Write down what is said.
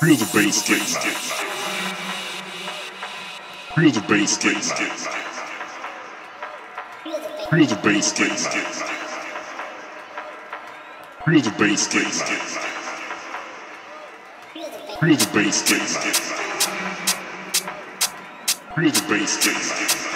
Feel the bass get loud. Feel the bass get loud. Feel the bass get loud. Feel the bass get loud. Feel the bass get loud. Feel the bass get loud.